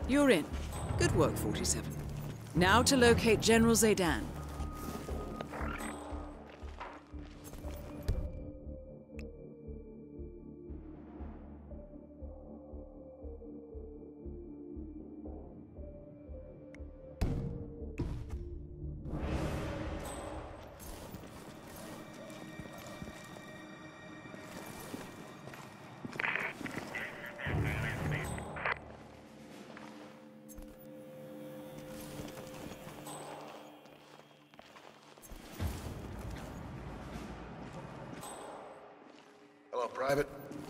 You're in. Good work, 47. Now to locate General Zaydan. Hello, Private.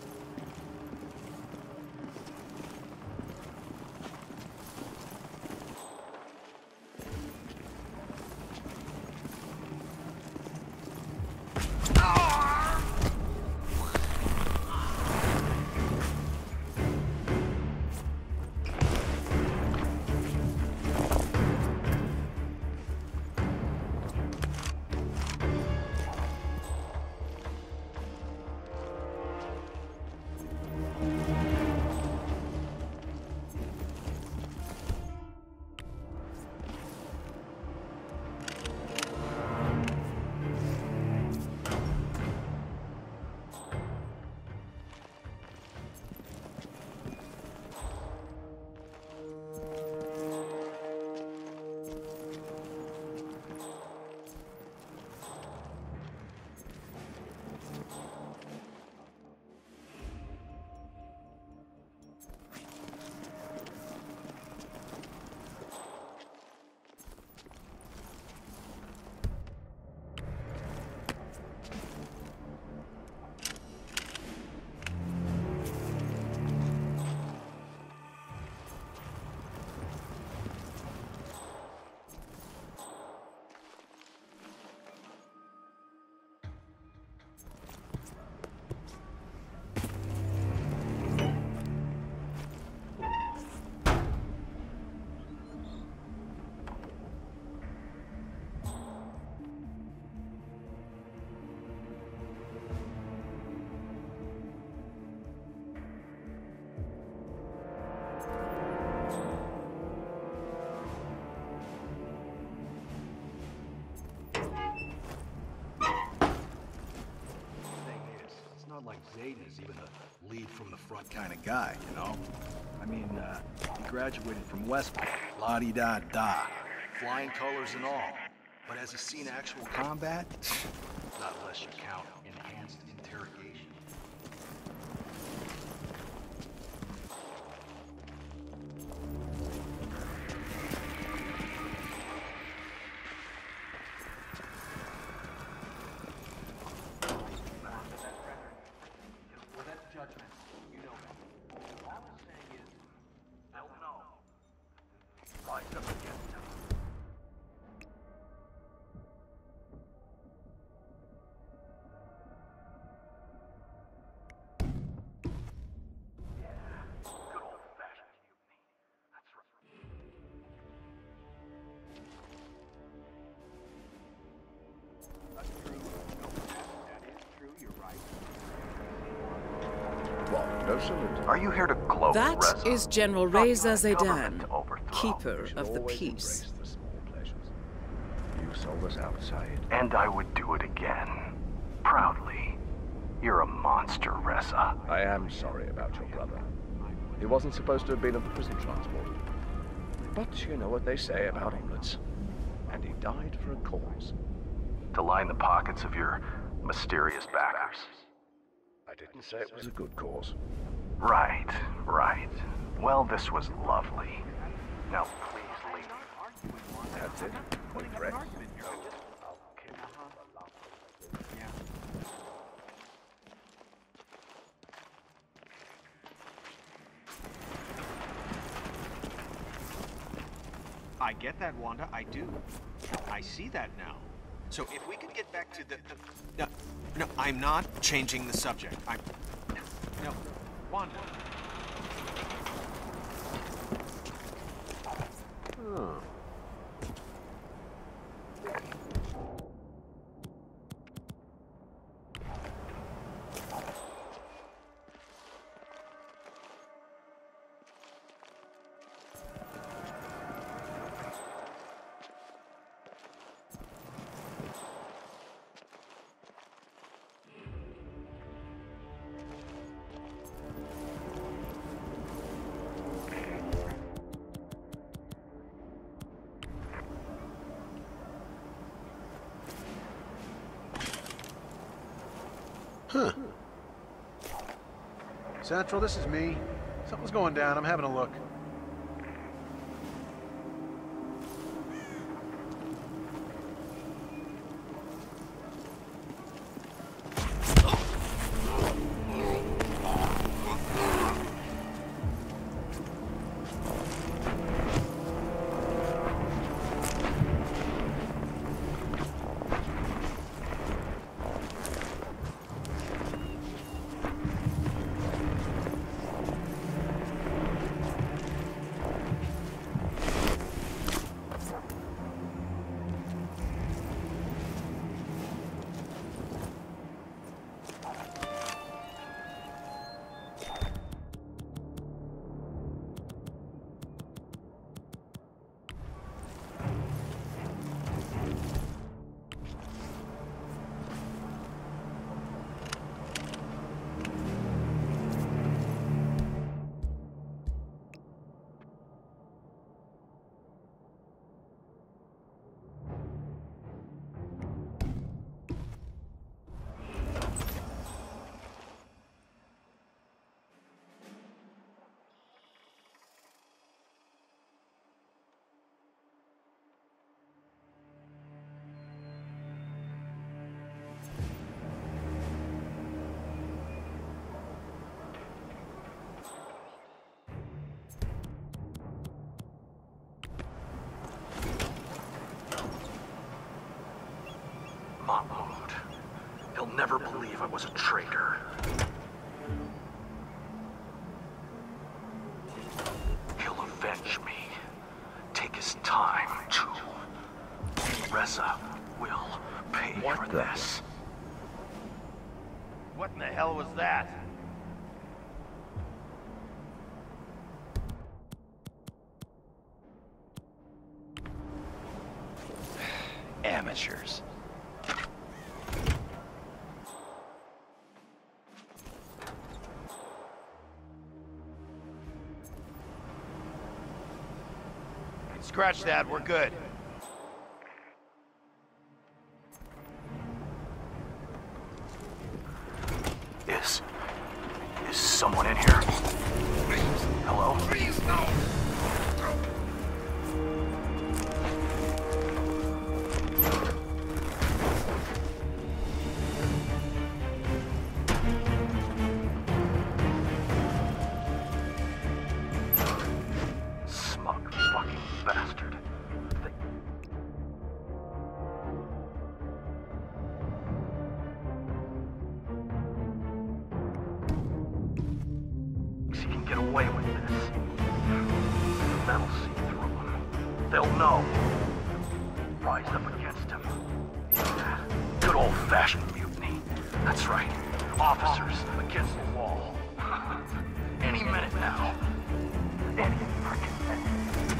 Like Zaydan is even a lead from the front kind of guy, you know? I mean, he graduated from West Point, la-di-da-da, flying colors and all. But has he seen actual combat? Not unless you count enhanced interrogation. Are you here to cloak That Reza? is General Reza Zaydan, keeper of the Always peace. embrace the small pleasures. You sold us outside. And I would do it again. Proudly. You're a monster, Reza. I am sorry about your brother. He wasn't supposed to have been of the prison transport. But you know what they say about omelets. And he died for a cause. To line the pockets of your mysterious backers. I didn't say it was a good cause. Right, right. Well, this was lovely. Now, please leave. That's it. No threats. I get that, Wanda. I do. I see that now. So if we could get back to no, I'm not changing the subject. No, Wanda. Huh. Central, this is me. Something's going down. I'm having a look. Mahmoud. He'll never believe I was a traitor. He'll avenge me. Take his time, too. Reza will pay for this. What in the hell was that? Amateurs. Scratch that, we're good. Is someone in here? Hello? Please, no. Smug fucking bastard. He can get away with this. That'll see through him. They'll know. Rise up against him. Yeah. Good old-fashioned mutiny. That's right. Officers against the wall. Any minute now. Any freaking minute.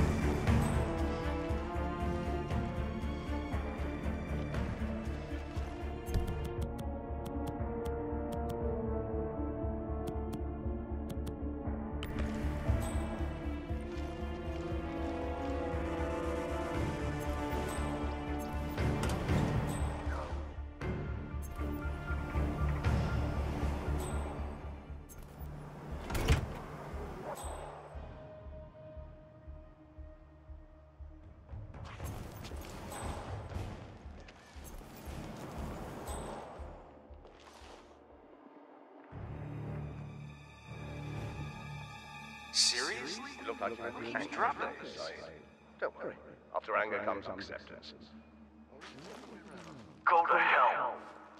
Seriously? You look like you had dropped this. Don't worry. After anger comes acceptance. Go to hell.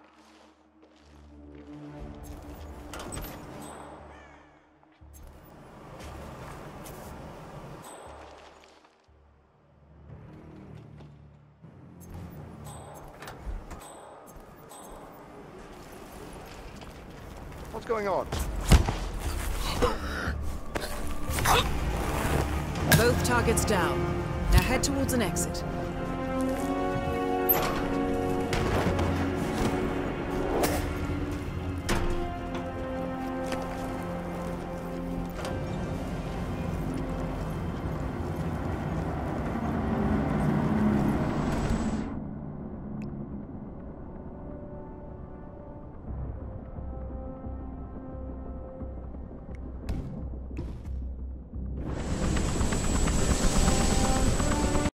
What's going on? Both targets down. Now head towards an exit.